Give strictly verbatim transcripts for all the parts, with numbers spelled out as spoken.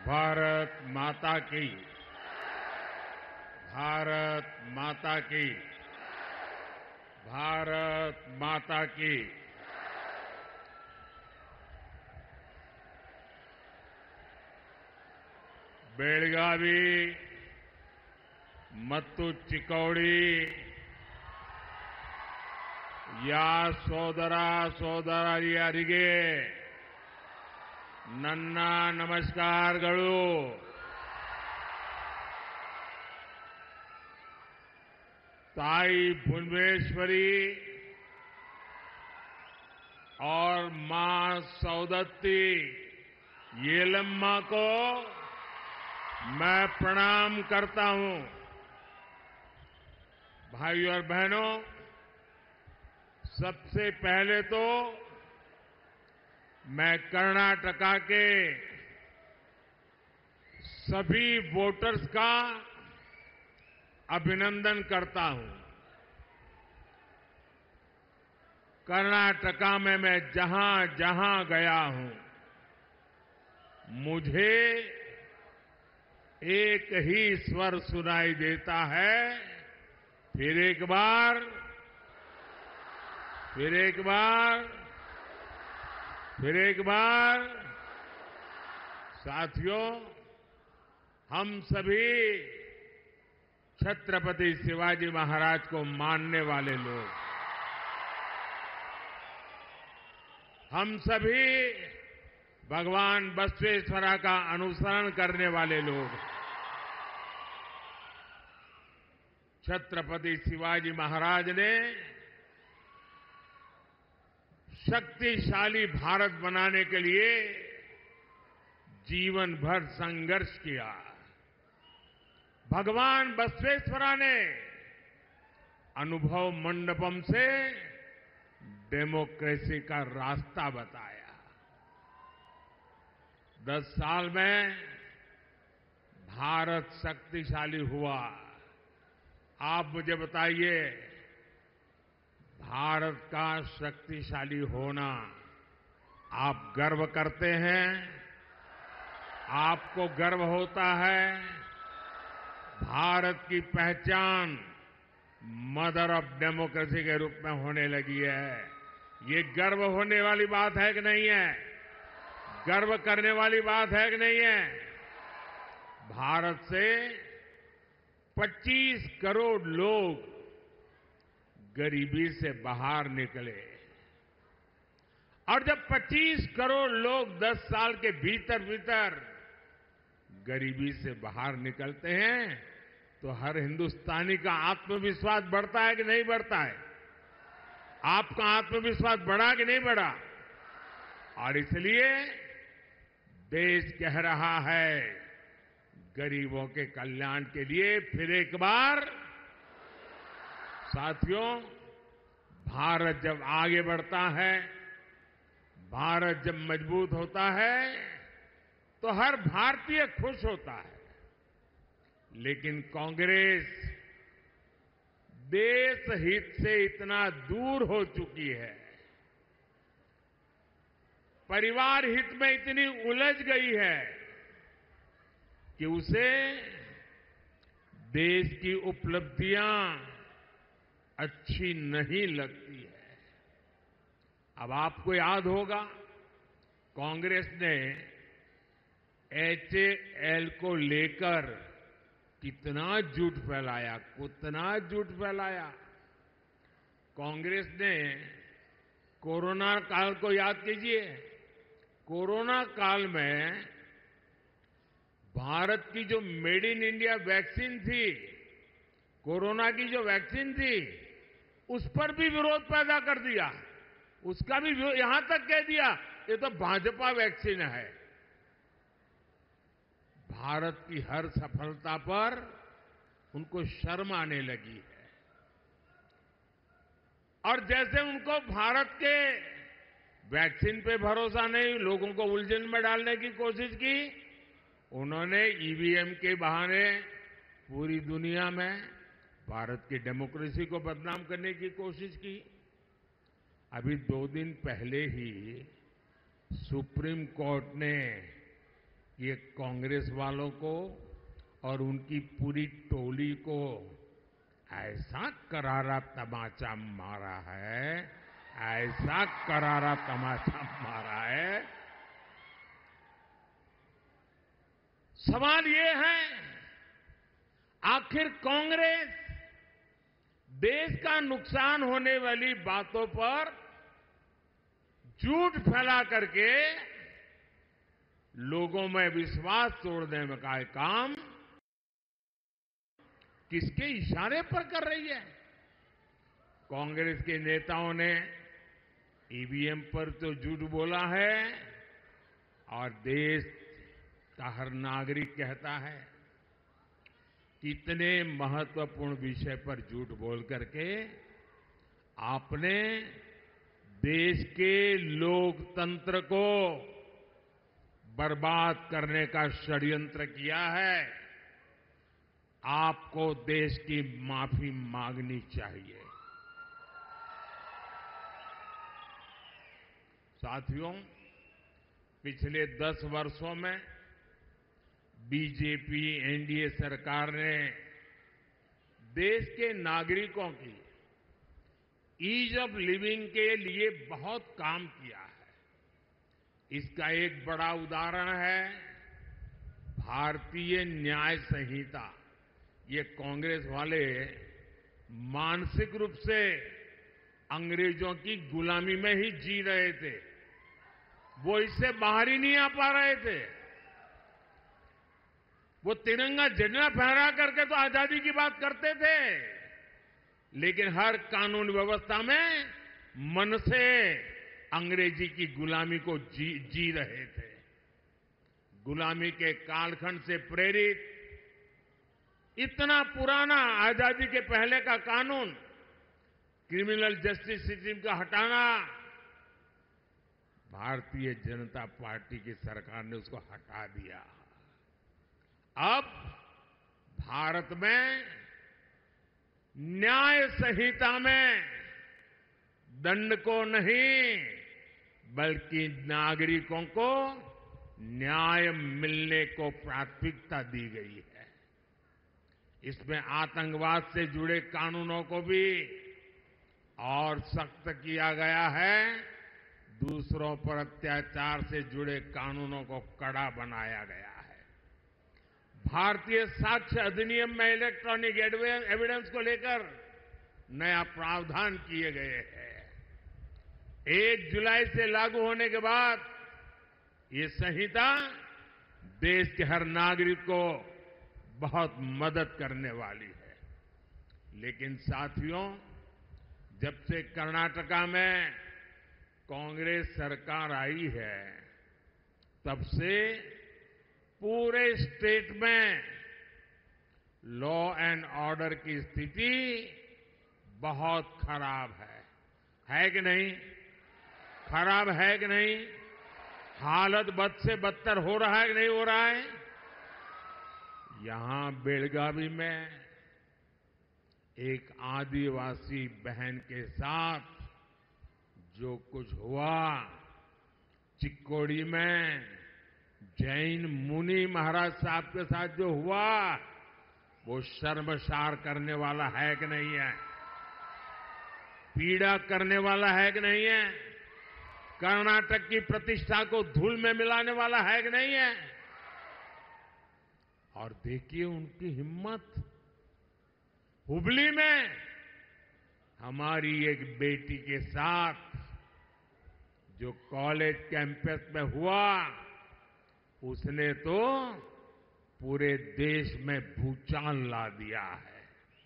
भारत माता की भारत माता की भारत माता की बेळगावी ಮತ್ತು ಚಿಕ್ಕೋಡಿ ಯಾ ಸೋದರ ಸೋದರಿಯರಿಗೆ ನನ್ನ ನಮಸ್ಕಾರಗಳು. ताई भुवनेश्वरी और मां सौदत्ती येलम्मा को मैं प्रणाम करता हूं. भाइयों और बहनों, सबसे पहले तो मैं कर्नाटका के सभी वोटर्स का अभिनंदन करता हूं. कर्नाटका में मैं जहां जहां गया हूं, मुझे एक ही स्वर सुनाई देता है. फिर एक बार फिर एक बार फिर एक बार साथियों, हम सभी छत्रपति शिवाजी महाराज को मानने वाले लोग, हम सभी भगवान बसवेश्वरा का अनुसरण करने वाले लोग, छत्रपति शिवाजी महाराज ने शक्तिशाली भारत बनाने के लिए जीवन भर संघर्ष किया. भगवान बसवेश्वरा ने अनुभव मंडपम से डेमोक्रेसी का रास्ता बताया. दस साल में भारत शक्तिशाली हुआ. आप मुझे बताइए, भारत का शक्तिशाली होना आप गर्व करते हैं? आपको गर्व होता है? भारत की पहचान मदर ऑफ डेमोक्रेसी के रूप में होने लगी है. ये गर्व होने वाली बात है कि नहीं है? गर्व करने वाली बात है कि नहीं है? भारत से पच्चीस करोड़ लोग गरीबी से बाहर निकले, और जब पच्चीस करोड़ लोग दस साल के भीतर भीतर गरीबी से बाहर निकलते हैं, तो हर हिंदुस्तानी का आत्मविश्वास बढ़ता है कि नहीं बढ़ता है? आपका आत्मविश्वास बढ़ा कि नहीं बढ़ा? और इसलिए देश कह रहा है, गरीबों के कल्याण के लिए फिर एक बार. साथियों, भारत जब आगे बढ़ता है, भारत जब मजबूत होता है, तो हर भारतीय खुश होता है. लेकिन कांग्रेस देश हित से इतना दूर हो चुकी है, परिवार हित में इतनी उलझ गई है कि उसे देश की उपलब्धियां अच्छी नहीं लगती है. अब आपको याद होगा, कांग्रेस ने एचएएल को लेकर कितना झूठ फैलाया, कितना झूठ फैलाया. कांग्रेस ने कोरोना काल को याद कीजिए. कोरोना काल में भारत की जो मेड इन इंडिया वैक्सीन थी, कोरोना की जो वैक्सीन थी, उस पर भी विरोध पैदा कर दिया. उसका भी यहां तक कह दिया ये तो भाजपा वैक्सीन है. भारत की हर सफलता पर उनको शर्म आने लगी है. और जैसे उनको भारत के वैक्सीन पे भरोसा नहीं, लोगों को उलझन में डालने की कोशिश की, उन्होंने ईवीएम के बहाने पूरी दुनिया में भारत की डेमोक्रेसी को बदनाम करने की कोशिश की. अभी दो दिन पहले ही सुप्रीम कोर्ट ने ये कांग्रेस वालों को और उनकी पूरी टोली को ऐसा करारा तमाचा मारा है, ऐसा करारा तमाचा मारा है। सवाल ये है, आखिर कांग्रेस देश का नुकसान होने वाली बातों पर झूठ फैला करके लोगों में विश्वास तोड़ने में का काम किसके इशारे पर कर रही है? कांग्रेस के नेताओं ने ईवीएम पर तो झूठ बोला है और देश का हर नागरिक कहता है कितने महत्वपूर्ण विषय पर झूठ बोल करके आपने देश के लोकतंत्र को बर्बाद करने का षड्यंत्र किया है। आपको देश की माफी मांगनी चाहिए। साथियों, पिछले दस वर्षों में बीजेपी एनडीए सरकार ने देश के नागरिकों की ईज ऑफ लिविंग के लिए बहुत काम किया है। इसका एक बड़ा उदाहरण है भारतीय न्याय संहिता। ये कांग्रेस वाले मानसिक रूप से अंग्रेजों की गुलामी में ही जी रहे थे, वो इससे बाहर ही नहीं आ पा रहे थे। वो तिरंगा झंडा फहरा करके तो आजादी की बात करते थे, लेकिन हर कानून व्यवस्था में मन से अंग्रेजी की गुलामी को जी, जी रहे थे। गुलामी के कालखंड से प्रेरित इतना पुराना आजादी के पहले का कानून, क्रिमिनल जस्टिस सिस्टम का हटाना, भारतीय जनता पार्टी की सरकार ने उसको हटा दिया। अब भारत में न्याय संहिता में दंड को नहीं बल्कि नागरिकों को न्याय मिलने को प्राथमिकता दी गई है। इसमें आतंकवाद से जुड़े कानूनों को भी और सख्त किया गया है। दूसरों पर अत्याचार से जुड़े कानूनों को कड़ा बनाया गया है। भारतीय साक्ष्य अधिनियम में इलेक्ट्रॉनिक एविडेंस को लेकर नया प्रावधान किए गए हैं। एक जुलाई से लागू होने के बाद ये संहिता देश के हर नागरिक को बहुत मदद करने वाली है। लेकिन साथियों, जब से कर्नाटका में कांग्रेस सरकार आई है, तब से पूरे स्टेट में लॉ एंड ऑर्डर की स्थिति बहुत खराब है। है कि नहीं? खराब है कि नहीं? हालत बद से बदतर हो रहा है कि नहीं हो रहा है? यहां बेलगावी में एक आदिवासी बहन के साथ जो कुछ हुआ, चिक्कोड़ी में जैन मुनि महाराज साहब के साथ जो हुआ, वो शर्मसार करने वाला है कि नहीं है? पीड़ा करने वाला है कि नहीं है? कर्नाटक की प्रतिष्ठा को धूल में मिलाने वाला है कि नहीं है? और देखिए उनकी हिम्मत। हुबली में हमारी एक बेटी के साथ जो कॉलेज कैंपस में हुआ, उसने तो पूरे देश में भूचाल ला दिया है।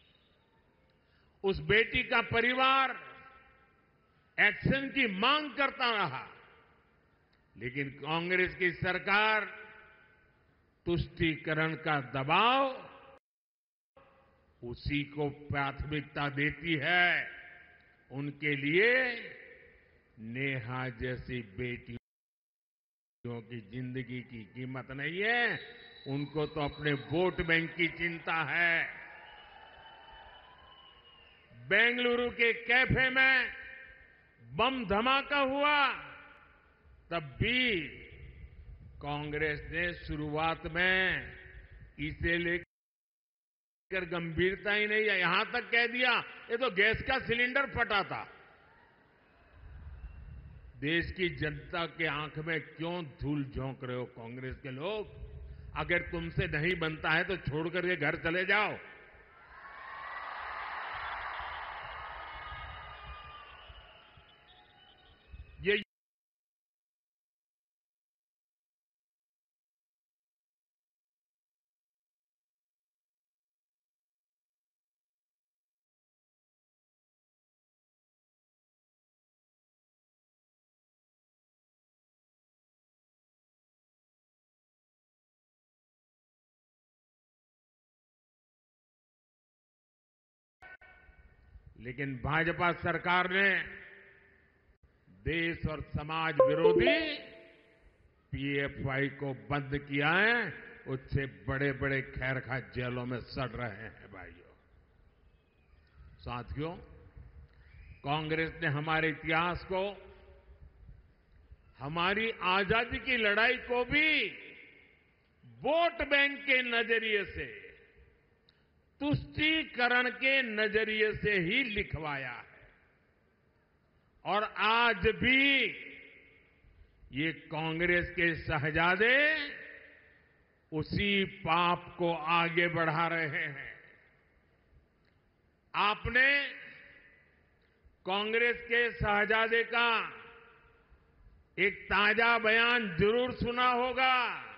उस बेटी का परिवार एक्शन की मांग करता रहा, लेकिन कांग्रेस की सरकार तुष्टीकरण का दबाव उसी को प्राथमिकता देती है। उनके लिए नेहा जैसी बेटियों की जिंदगी की कीमत नहीं है, उनको तो अपने वोट बैंक की चिंता है। बेंगलुरु के कैफे में बम धमाका हुआ, तब भी कांग्रेस ने शुरुआत में इसे लेकर गंभीरता ही नहीं है, यहां तक कह दिया ये तो गैस का सिलेंडर फटा था। देश की जनता के आंख में क्यों धूल झोंक रहे हो कांग्रेस के लोग? अगर तुमसे नहीं बनता है तो छोड़ करके घर चले जाओ। ये लेकिन भाजपा सरकार ने देश और समाज विरोधी पीएफआई को बंद किया है। उससे बड़े बड़े खैरखा जेलों में सड़ रहे हैं भाइयों। साथियों, कांग्रेस ने हमारे इतिहास को, हमारी आजादी की लड़ाई को भी वोट बैंक के नजरिए से, तुष्टीकरण के नजरिए से ही लिखवाया है। और आज भी ये कांग्रेस के शहजादे उसी पाप को आगे बढ़ा रहे हैं। आपने कांग्रेस के शहजादे का एक ताजा बयान जरूर सुना होगा।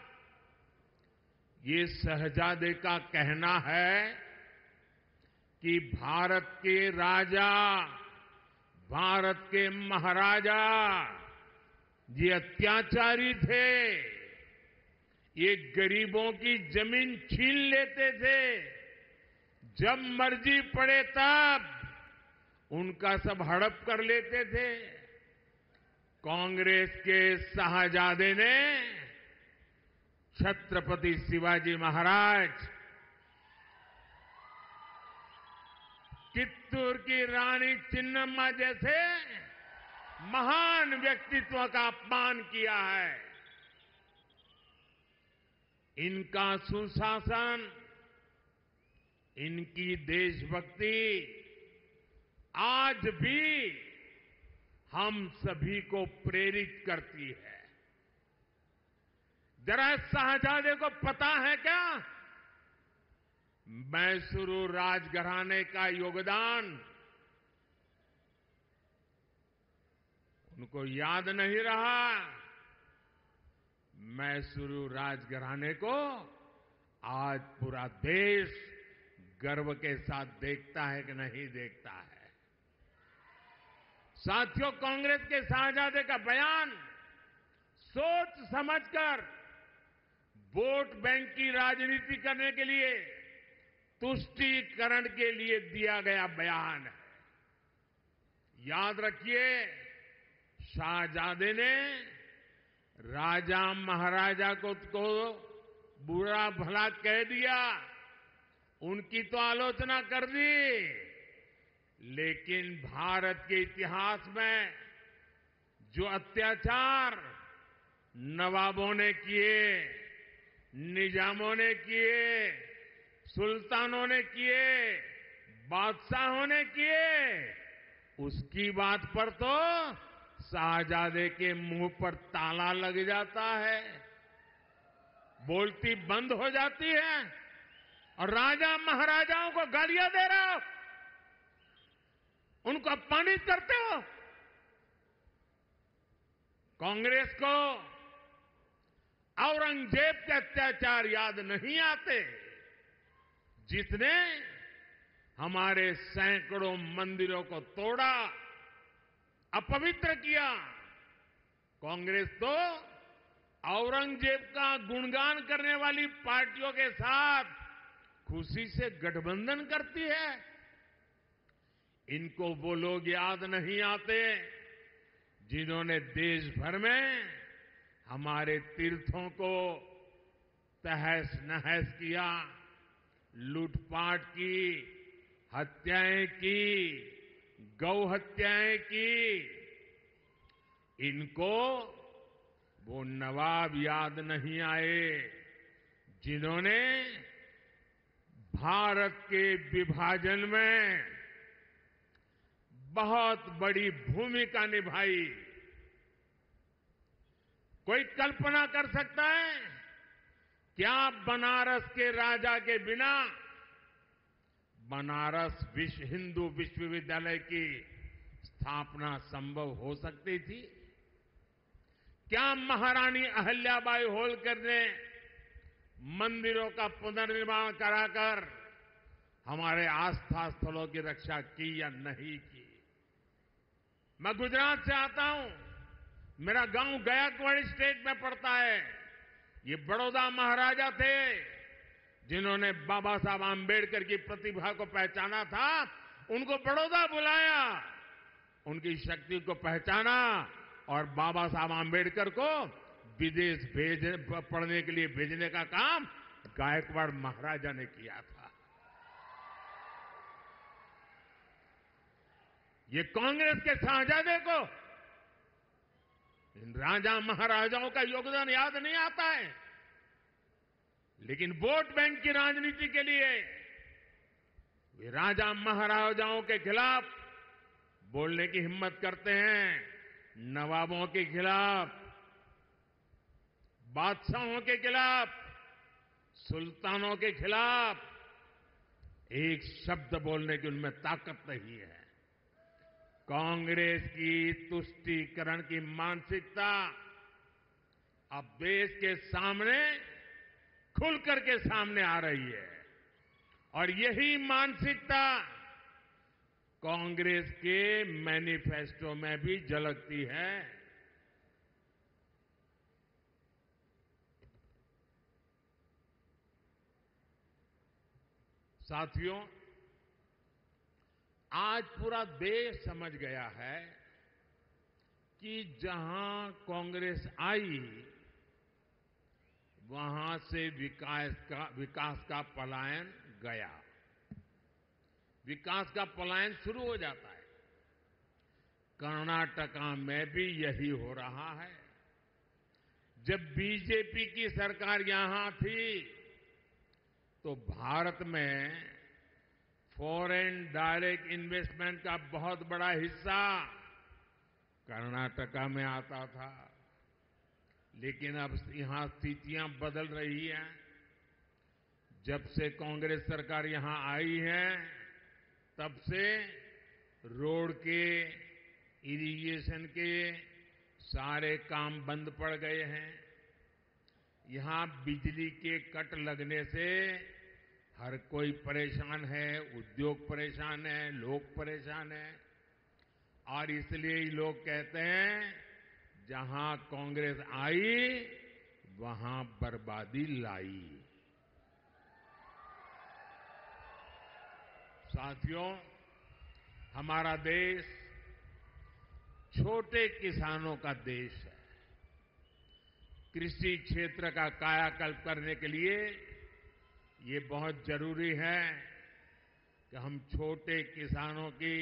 ये शहजादे का कहना है कि भारत के राजा, भारत के महाराजा ये अत्याचारी थे। ये गरीबों की जमीन छीन लेते थे, जब मर्जी पड़े तब उनका सब हड़प कर लेते थे। कांग्रेस के शहजादे ने छत्रपति शिवाजी महाराज, चित्तूर की रानी चिन्नम्मा जैसे महान व्यक्तित्व का अपमान किया है। इनका सुशासन, इनकी देशभक्ति आज भी हम सभी को प्रेरित करती है। जरा शहजादे को पता है क्या मैसूरू राजघराने का योगदान? उनको याद नहीं रहा। मैसूरू राजघराने को आज पूरा देश गर्व के साथ देखता है कि नहीं देखता है। साथियों, कांग्रेस के शहजादे का बयान सोच समझकर वोट बैंक की राजनीति करने के लिए, तुष्टीकरण के लिए दिया गया बयान है। याद रखिए, शाहजादे ने राजा महाराजा को, को बुरा भला कह दिया, उनकी तो आलोचना कर दी, लेकिन भारत के इतिहास में जो अत्याचार नवाबों ने किए, निजामों ने किए, सुल्तानों ने किए, बादशाहों ने किए, उसकी बात पर तो शाहजादे के मुंह पर ताला लग जाता है, बोलती बंद हो जाती है और राजा महाराजाओं को गालियां दे रहे हो, उनको अपमानित करते हो। कांग्रेस को औरंगजेब के अत्याचार याद नहीं आते, जिसने हमारे सैकड़ों मंदिरों को तोड़ा, अपवित्र किया। कांग्रेस तो औरंगजेब का गुणगान करने वाली पार्टियों के साथ खुशी से गठबंधन करती है। इनको वो लोग याद नहीं आते जिन्होंने देश भर में हमारे तीर्थों को तहस नहस किया, लूटपाट की, हत्याएं की, गौ हत्याएं की। इनको वो नवाब याद नहीं आए जिन्होंने भारत के विभाजन में बहुत बड़ी भूमिका निभाई। कोई कल्पना कर सकता है क्या बनारस के राजा के बिना बनारस विश्व हिंदू विश्वविद्यालय की स्थापना संभव हो सकती थी? क्या महारानी अहल्याबाई होलकर ने मंदिरों का पुनर्निर्माण कराकर हमारे आस्था स्थलों की रक्षा की या नहीं की? मैं गुजरात से आता हूं, मेरा गांव गायकवाड़ स्टेट में पड़ता है। ये बड़ौदा महाराजा थे जिन्होंने बाबा साहब आंबेडकर की प्रतिभा को पहचाना था, उनको बड़ौदा बुलाया, उनकी शक्ति को पहचाना और बाबा साहब आंबेडकर को विदेश भेज पढ़ने के लिए भेजने का काम गायकवाड़ महाराजा ने किया था। ये कांग्रेस के शाहजादे को इन राजा महाराजाओं का योगदान याद नहीं आता है, लेकिन वोट बैंक की राजनीति के लिए वे राजा महाराजाओं के खिलाफ बोलने की हिम्मत करते हैं, नवाबों के खिलाफ, बादशाहों के खिलाफ, सुल्तानों के खिलाफ एक शब्द बोलने की उनमें ताकत नहीं है। कांग्रेस की तुष्टीकरण की मानसिकता अब देश के सामने खुलकर के सामने आ रही है और यही मानसिकता कांग्रेस के मैनिफेस्टो में भी झलकती है। साथियों, आज पूरा देश समझ गया है कि जहां कांग्रेस आई वहां से विकास का विकास का पलायन गया, विकास का पलायन शुरू हो जाता है। कर्नाटका में भी यही हो रहा है। जब बीजेपी की सरकार यहां थी तो भारत में फॉरेन डायरेक्ट इन्वेस्टमेंट का बहुत बड़ा हिस्सा कर्नाटका में आता था, लेकिन अब यहां स्थितियां बदल रही हैं। जब से कांग्रेस सरकार यहां आई है तब से रोड के, इरिगेशन के सारे काम बंद पड़ गए हैं। यहां बिजली के कट लगने से हर कोई परेशान है, उद्योग परेशान है, लोग परेशान हैं और इसलिए लोग कहते हैं जहां कांग्रेस आई वहां बर्बादी लाई। साथियों, हमारा देश छोटे किसानों का देश है। कृषि क्षेत्र का कायाकल्प करने के लिए ये बहुत जरूरी है कि हम छोटे किसानों की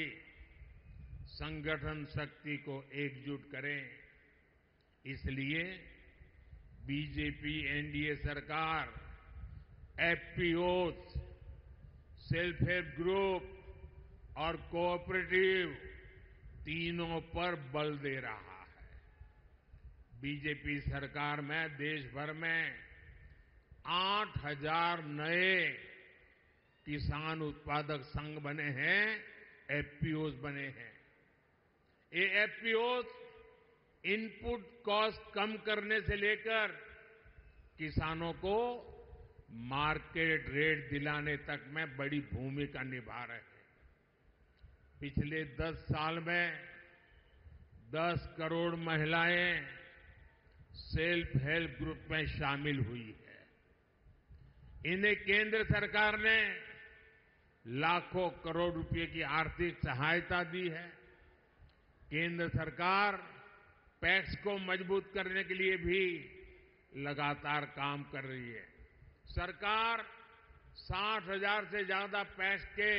संगठन शक्ति को एकजुट करें। इसलिए बीजेपी एनडीए सरकार एफपीओज, सेल्फ हेल्प ग्रुप और कोऑपरेटिव तीनों पर बल दे रहा है। बीजेपी सरकार में देश भर में आठ हज़ार नए किसान उत्पादक संघ बने हैं, एफपीओज बने हैं। ये एफपीओज इनपुट कॉस्ट कम करने से लेकर किसानों को मार्केट रेट दिलाने तक में बड़ी भूमिका निभा रहे हैं। पिछले दस साल में दस करोड़ महिलाएं सेल्फ हेल्प ग्रुप में शामिल हुई है। इन्हें केंद्र सरकार ने लाखों करोड़ रुपए की आर्थिक सहायता दी है। केंद्र सरकार पैक्स को मजबूत करने के लिए भी लगातार काम कर रही है। सरकार साठ हज़ार से ज्यादा पैक्स के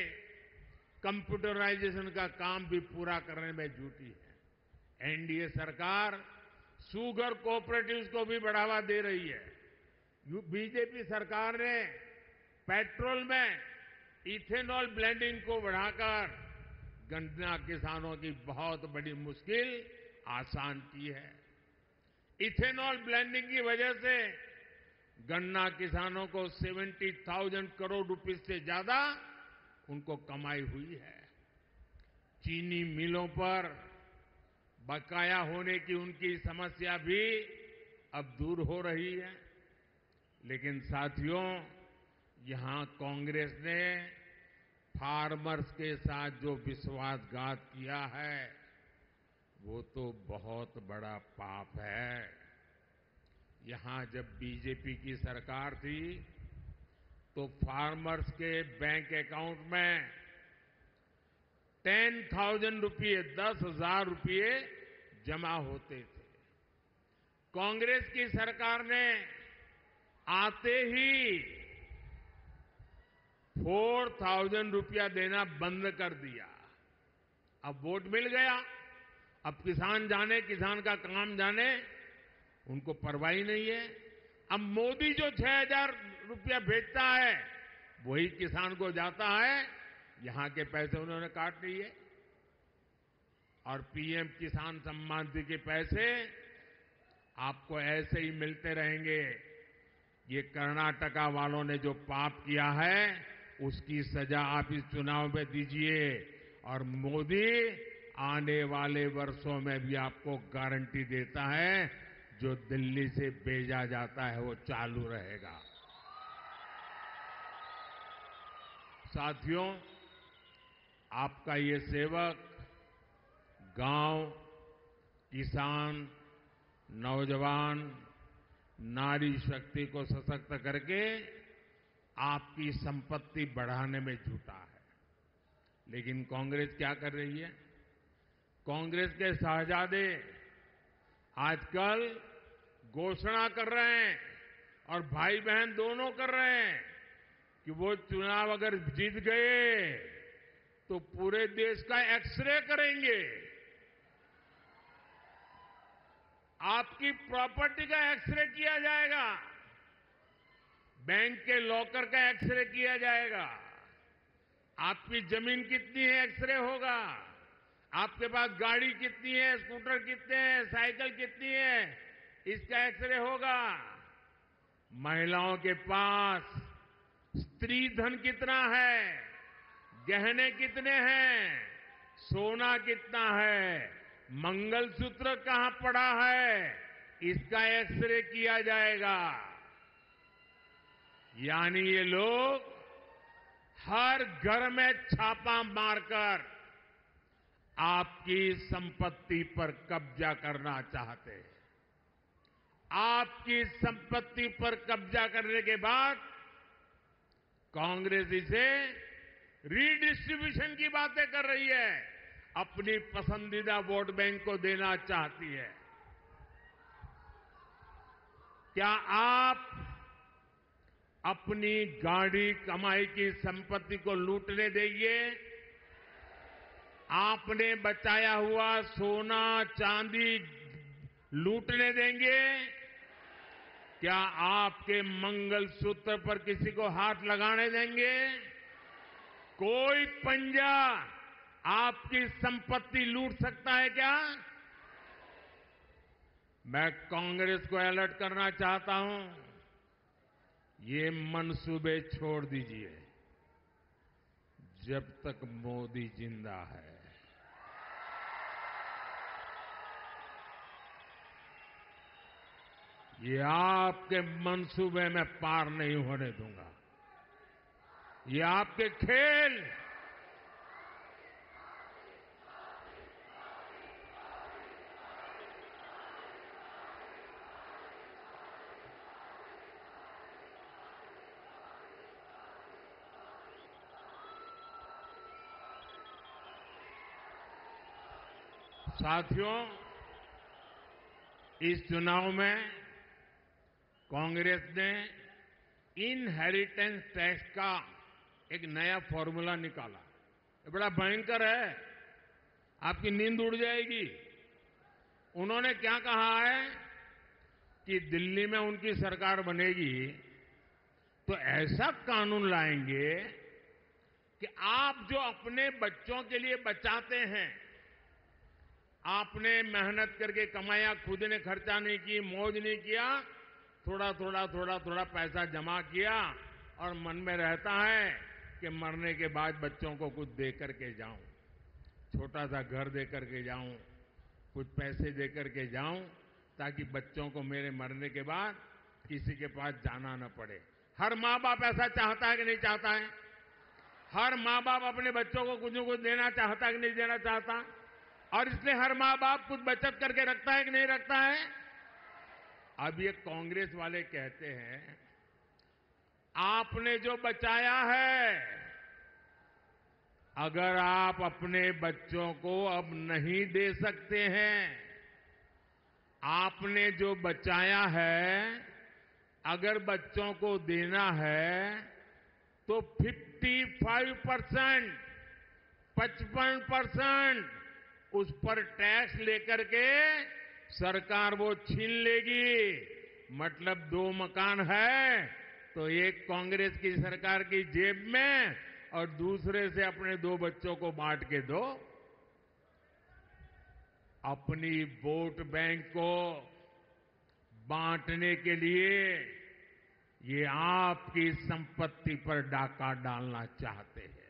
कंप्यूटराइजेशन का काम भी पूरा करने में जुटी है। एनडीए सरकार शुगर कोऑपरेटिव्स को भी बढ़ावा दे रही है। बीजेपी सरकार ने पेट्रोल में इथेनॉल ब्लेंडिंग को बढ़ाकर गन्ना किसानों की बहुत बड़ी मुश्किल आसान की है। इथेनॉल ब्लेंडिंग की वजह से गन्ना किसानों को सत्तर हज़ार करोड़ रुपए से ज्यादा उनको कमाई हुई है। चीनी मिलों पर बकाया होने की उनकी समस्या भी अब दूर हो रही है। लेकिन साथियों, यहां कांग्रेस ने फार्मर्स के साथ जो विश्वासघात किया है वो तो बहुत बड़ा पाप है। यहां जब बीजेपी की सरकार थी तो फार्मर्स के बैंक अकाउंट में टेन थाउजेंड रुपये दस हजार रुपये जमा होते थे। कांग्रेस की सरकार ने आते ही फोर थाउजेंड रुपया देना बंद कर दिया। अब वोट मिल गया, अब किसान जाने, किसान का काम जाने, उनको परवाह ही नहीं है। अब मोदी जो छह हजार रुपया भेजता है वही किसान को जाता है, यहां के पैसे उन्होंने काट लिए। और पीएम किसान सम्मान निधि के पैसे आपको ऐसे ही मिलते रहेंगे। ये कर्नाटका वालों ने जो पाप किया है उसकी सजा आप इस चुनाव में दीजिए, और मोदी आने वाले वर्षों में भी आपको गारंटी देता है जो दिल्ली से भेजा जाता है वो चालू रहेगा। साथियों, आपका ये सेवक गांव, किसान, नौजवान, नारी शक्ति को सशक्त करके आपकी संपत्ति बढ़ाने में जुटा है। लेकिन कांग्रेस क्या कर रही है? कांग्रेस के शहजादे आजकल घोषणा कर रहे हैं, और भाई बहन दोनों कर रहे हैं, कि वो चुनाव अगर जीत गए तो पूरे देश का एक्सरे करेंगे, आपकी प्रॉपर्टी का एक्सरे किया जाएगा, बैंक के लॉकर का एक्सरे किया जाएगा, आपकी जमीन कितनी है एक्सरे होगा, आपके पास गाड़ी कितनी है, स्कूटर कितने हैं, साइकिल कितनी है, इसका एक्सरे होगा। महिलाओं के पास स्त्री धन कितना है, गहने कितने हैं, सोना कितना है, मंगलसूत्र कहां पड़ा है, इसका एक्सरे किया जाएगा। यानी ये लोग हर घर में छापा मारकर आपकी संपत्ति पर कब्जा करना चाहते हैं। आपकी संपत्ति पर कब्जा करने के बाद कांग्रेस इसे रीडिस्ट्रीब्यूशन की बातें कर रही है, अपनी पसंदीदा वोट बैंक को देना चाहती है। क्या आप अपनी गाड़ी कमाई की संपत्ति को लूटने देंगे? आपने बचाया हुआ सोना चांदी लूटने देंगे? क्या आपके मंगलसूत्र पर किसी को हाथ लगाने देंगे? कोई पंजा आपकी संपत्ति लूट सकता है क्या? मैं कांग्रेस को अलर्ट करना चाहता हूं, ये मंसूबे छोड़ दीजिए जब तक मोदी जिंदा है। ये आपके मंसूबे में पार नहीं होने दूंगा। ये आपके खेल साथियों, इस चुनाव में कांग्रेस ने इनहेरिटेंस टैक्स का एक नया फॉर्मूला निकाला। ये बड़ा भयंकर है, आपकी नींद उड़ जाएगी। उन्होंने क्या कहा है कि दिल्ली में उनकी सरकार बनेगी तो ऐसा कानून लाएंगे कि आप जो अपने बच्चों के लिए बचाते हैं, आपने मेहनत करके कमाया, खुद ने खर्चा नहीं की, मौज नहीं किया, थोड़ा थोड़ा थोड़ा थोड़ा पैसा जमा किया और मन में रहता है कि मरने के बाद बच्चों को कुछ दे करके जाऊं, छोटा सा घर दे करके जाऊं, कुछ पैसे दे करके जाऊं, ताकि बच्चों को मेरे मरने के बाद किसी के पास जाना न पड़े। हर माँ बाप ऐसा चाहता है कि नहीं चाहता है? हर माँ बाप अपने बच्चों को कुछ न कुछ देना चाहता है कि नहीं देना चाहता? और इसलिए हर माँ बाप कुछ बचत करके रखता है कि नहीं रखता है? अब ये कांग्रेस वाले कहते हैं आपने जो बचाया है, अगर आप अपने बच्चों को अब नहीं दे सकते हैं, आपने जो बचाया है अगर बच्चों को देना है तो पचपन परसेंट पचपन परसेंट उस पर टैक्स लेकर के सरकार वो छीन लेगी। मतलब दो मकान है तो एक कांग्रेस की सरकार की जेब में और दूसरे से अपने दो बच्चों को बांट के दो। अपनी वोट बैंक को बांटने के लिए ये आपकी संपत्ति पर डाका डालना चाहते हैं,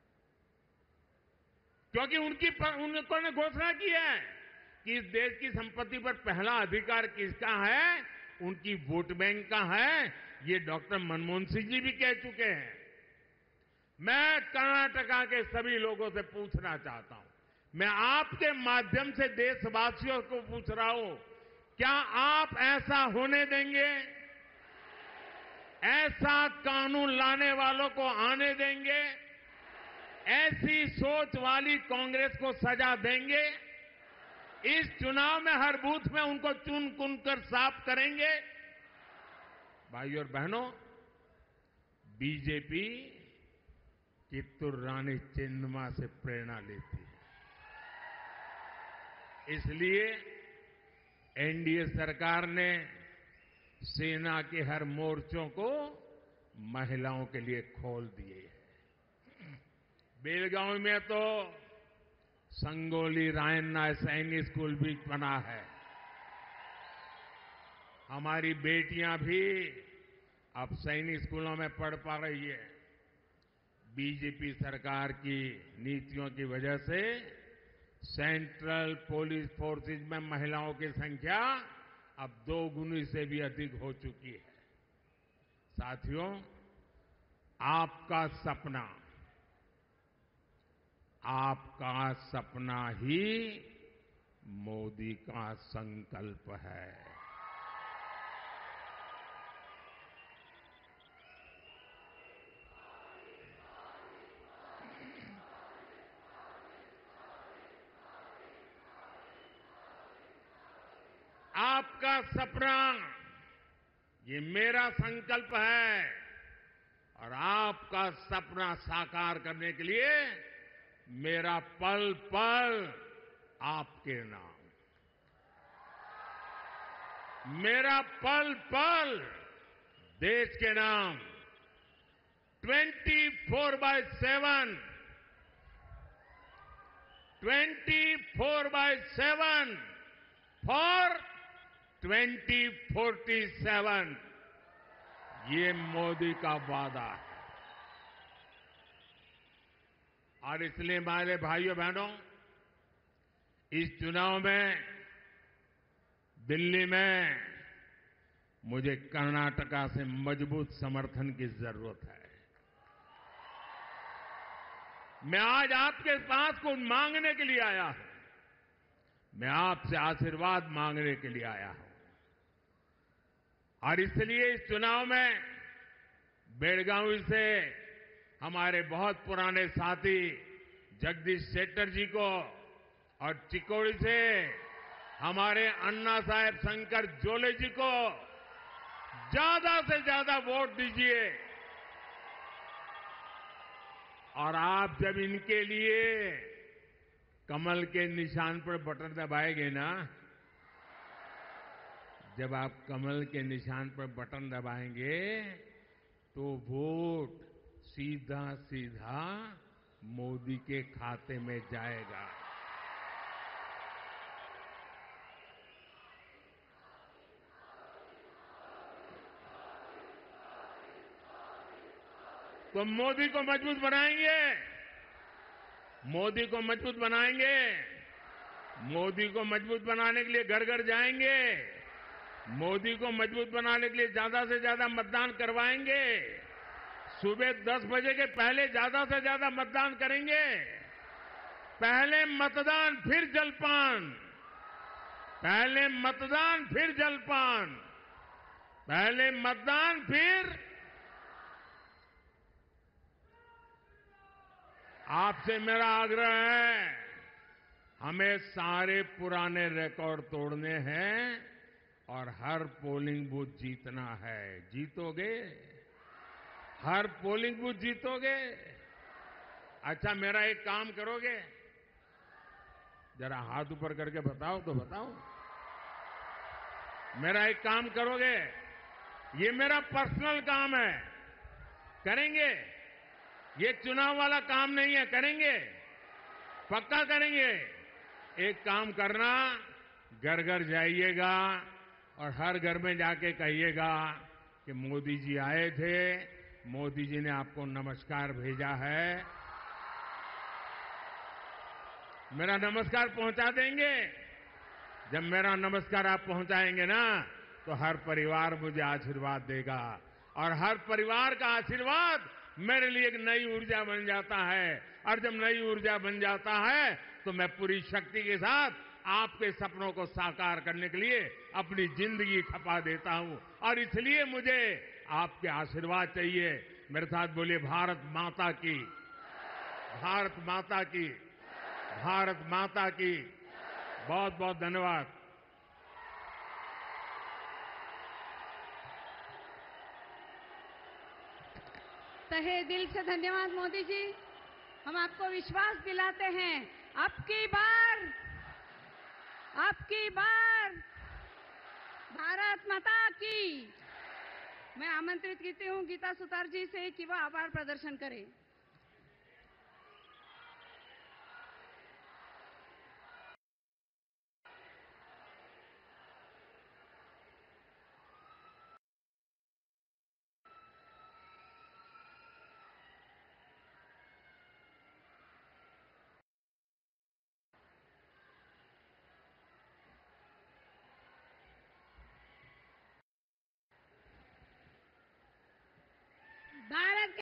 क्योंकि उनकी उनको ने घोषणा की है कि इस देश की संपत्ति पर पहला अधिकार किसका है, उनकी वोट बैंक का है। ये डॉक्टर मनमोहन सिंह जी भी कह चुके हैं। मैं कर्नाटका के सभी लोगों से पूछना चाहता हूं, मैं आपके माध्यम से देशवासियों को पूछ रहा हूं, क्या आप ऐसा होने देंगे? ऐसा कानून लाने वालों को आने देंगे? ऐसी सोच वाली कांग्रेस को सजा देंगे? इस चुनाव में हर बूथ में उनको चुन चुन कर साफ करेंगे? भाइयों और बहनों, बीजेपी कित्तूर रानी चेन्नम्मा से प्रेरणा लेती है। इसलिए एनडीए सरकार ने सेना के हर मोर्चों को महिलाओं के लिए खोल दिए हैं। बेलगांव में तो संगोली रायन्ना सैनिक स्कूल भी बना है। हमारी बेटियां भी अब सैनिक स्कूलों में पढ़ पा रही है। बीजेपी सरकार की नीतियों की वजह से सेंट्रल पुलिस फोर्सेज में महिलाओं की संख्या अब दो गुनी से भी अधिक हो चुकी है। साथियों, आपका सपना आपका सपना ही मोदी का संकल्प है। आपका सपना ये मेरा संकल्प है और आपका सपना साकार करने के लिए मेरा पल पल आपके नाम, मेरा पल पल देश के नाम। Twenty four by seven twenty four by seven for twenty forty seven, ये मोदी का वादा है। और इसलिए हमारे भाइयों बहनों, इस चुनाव में दिल्ली में मुझे कर्नाटका से मजबूत समर्थन की जरूरत है। मैं आज आपके पास कुछ मांगने के लिए आया हूं। मैं आपसे आशीर्वाद मांगने के लिए आया हूं और इसलिए इस चुनाव में बेलगावी से हमारे बहुत पुराने साथी जगदीश शेट्टर जी को और चिकोड़ी से हमारे अन्ना साहेब शंकर जोले जी को ज्यादा से ज्यादा वोट दीजिए। और आप जब इनके लिए कमल के निशान पर बटन दबाएंगे ना, जब आप कमल के निशान पर बटन दबाएंगे तो वोट सीधा सीधा मोदी के खाते में जाएगा। तो मोदी को मजबूत बनाएंगे, मोदी को मजबूत बनाएंगे, मोदी को मजबूत बनाने के लिए घर घर जाएंगे, मोदी को मजबूत बनाने के लिए ज्यादा से ज्यादा मतदान करवाएंगे, सुबह दस बजे के पहले ज्यादा से ज्यादा मतदान करेंगे, पहले मतदान फिर जलपान, पहले मतदान फिर जलपान, पहले मतदान फिर। आपसे मेरा आग्रह है, हमें सारे पुराने रिकॉर्ड तोड़ने हैं और हर पोलिंग बूथ जीतना है। जीतोगे? हर पोलिंग बूथ जीतोगे? अच्छा, मेरा एक काम करोगे? जरा हाथ ऊपर करके बताओ तो बताओ। मेरा एक काम करोगे? ये मेरा पर्सनल काम है, करेंगे? ये चुनाव वाला काम नहीं है, करेंगे? पक्का करेंगे? एक काम करना, घर घर जाइएगा और हर घर में जाके कहिएगा कि मोदी जी आए थे, मोदी जी ने आपको नमस्कार भेजा है। मेरा नमस्कार पहुंचा देंगे? जब मेरा नमस्कार आप पहुंचाएंगे ना, तो हर परिवार मुझे आशीर्वाद देगा और हर परिवार का आशीर्वाद मेरे लिए एक नई ऊर्जा बन जाता है। और जब नई ऊर्जा बन जाता है तो मैं पूरी शक्ति के साथ आपके सपनों को साकार करने के लिए अपनी जिंदगी खपा देता हूं। और इसलिए मुझे आपके आशीर्वाद चाहिए। मेरे साथ बोलिए, भारत माता की, भारत माता की, भारत माता की। बहुत बहुत धन्यवाद। तहे दिल से धन्यवाद मोदी जी। हम आपको विश्वास दिलाते हैं, अब की बार, अब की बार भारत माता की। मैं आमंत्रित करती हूं गीता सुतार जी से कि वह आभार प्रदर्शन करें।